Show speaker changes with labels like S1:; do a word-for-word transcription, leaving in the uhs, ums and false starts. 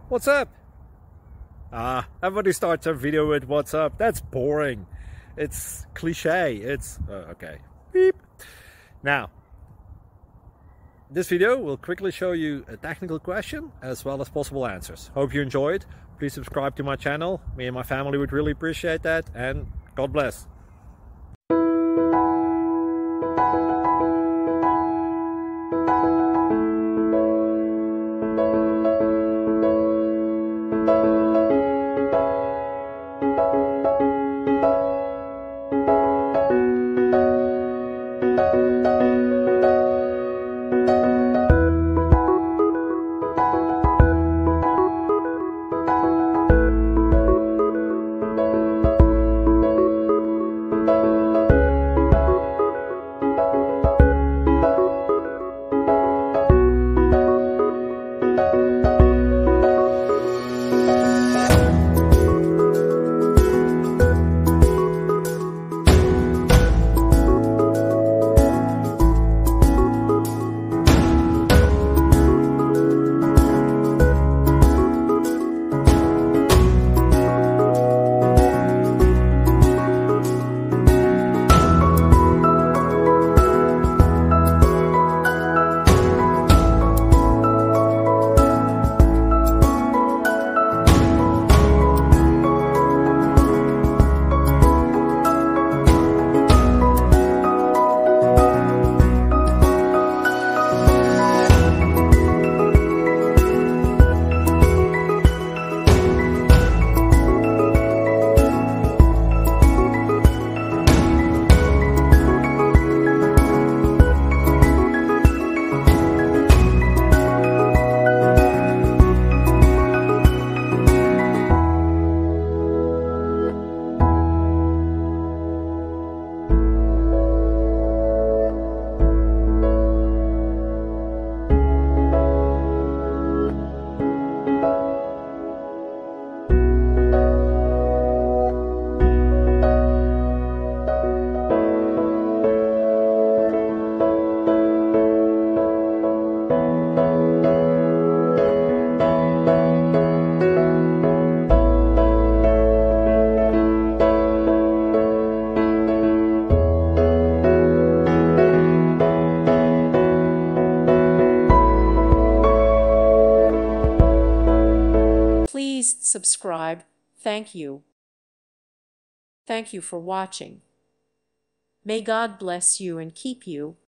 S1: What's up? Ah, everybody starts a video with what's up. That's boring. It's cliche. It's uh, okay. Beep. Now, this video will quickly show you a technical question as well as possible answers. Hope you enjoyed. Please subscribe to my channel. Me and my family would really appreciate that, and God bless.
S2: Please subscribe. Thank you. Thank you for watching. May God bless you and keep you.